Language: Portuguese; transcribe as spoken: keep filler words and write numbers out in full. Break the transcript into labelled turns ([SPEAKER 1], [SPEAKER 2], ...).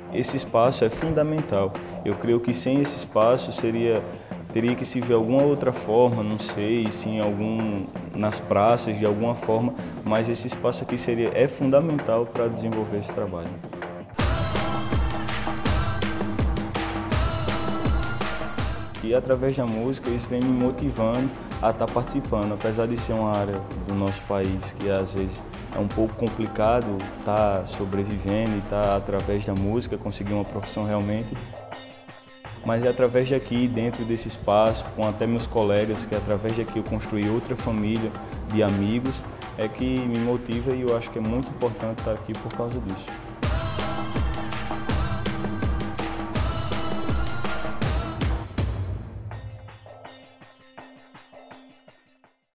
[SPEAKER 1] Esse espaço é fundamental. Eu creio que sem esse espaço seria teria que se ver alguma outra forma, não sei, se em algum nas praças de alguma forma, mas esse espaço aqui seria é fundamental para desenvolver esse trabalho. E através da música isso vem me motivando a estar participando, apesar de ser uma área do nosso país que às vezes é um pouco complicado estar sobrevivendo e estar através da música conseguir uma profissão realmente. Mas é através daqui, dentro desse espaço, com até meus colegas, que através daqui eu construí outra família de amigos, é que me motiva e eu acho que é muito importante estar aqui por causa disso.